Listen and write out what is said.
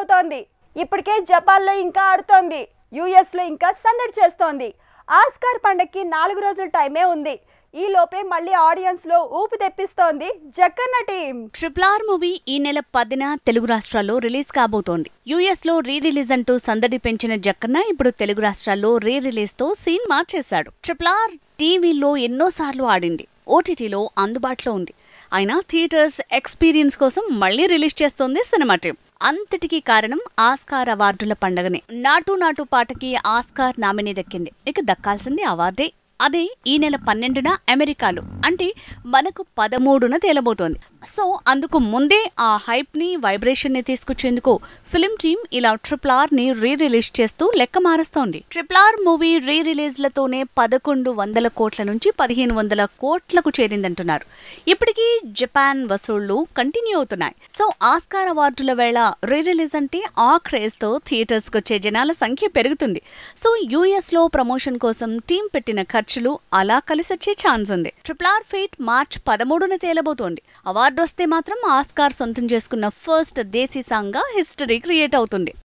అవుతోంది. ఇప్పటికే జపాన్లో ఇంకా ఆడుతోంది, యూఎస్లో ఇంకా సందడి చేస్తోంది. ఆస్కార్ పండక్కి 4 రోజుల టైమే ఉంది. ఈ లోపే మళ్ళీ ఆడియన్స్ లో ఊపు తెప్పిస్తోంది జక్కన్న టీం. RRR మూవీ ఈ నెల 10న తెలుగు రాష్ట్రాల్లో రిలీజ్ కాబోతోంది. యూఎస్ లో రీ రిలీజ్ అంటూ సందడి పెంచిన జక్కన్న ఇప్పుడు తెలుగు రాష్ట్రాల్లో రీ రిలీజ్ తో సీన్ మార్చేశాడు. RRR టీవీలో ఎన్నోసార్లు ఆడింది, ఓటీటీలో అందుబాటులో ఉంది. అయినా థియేటర్స్ ఎక్స్పీరియన్స్ కోసం మళ్లీ రిలీజ్ చేస్తోంది సినిమా టీం. అంతటికీ కారణం ఆస్కార్ అవార్డుల పండగనే. నాటు నాటు పాటకి ఆస్కార్ నామినీ దక్కింది. ఇక దక్కాల్సింది అవార్డే. అదే ఈ నెల 12న అమెరికాలో, అంటే మనకు 13న తేలబోతోంది. సో అందుకు ముందే ఆ హైప్ ని, వైబ్రేషన్ ని తీసుకొచ్చేందుకు ఫిల్మ్ టీం ఇలా RRR ని రీ రిలీజ్ చేస్తూ లెక్క మారుస్తోంది. RRR మూవీ రీ రిలీజ్లతోనే 1100 కోట్ల నుంచి 1500 కోట్లకు చేరిందంటున్నారు. ఇప్పటికీ జపాన్ వసూళ్లు కంటిన్యూ అవుతున్నాయి. సో ఆస్కార్ అవార్డుల వేళ రీ రిలీజ్ అంటే ఆ క్రేజ్ తో థియేటర్స్ కు వచ్చే జనాల సంఖ్య పెరుగుతుంది. సో యూఎస్ లో ప్రమోషన్ కోసం టీం పెట్టిన ఖర్చులు అలా కలిసొచ్చే ఛాన్స్ ఉంది. RRR ఫేట్ మార్చ్ 13న తేలబోతోంది. అవార్డు వస్తే మాత్రం ఆస్కార్ సొంతం చేసుకున్న ఫస్ట్ దేశీ సాంగ్ గా హిస్టరీ క్రియేట్ అవుతుంది.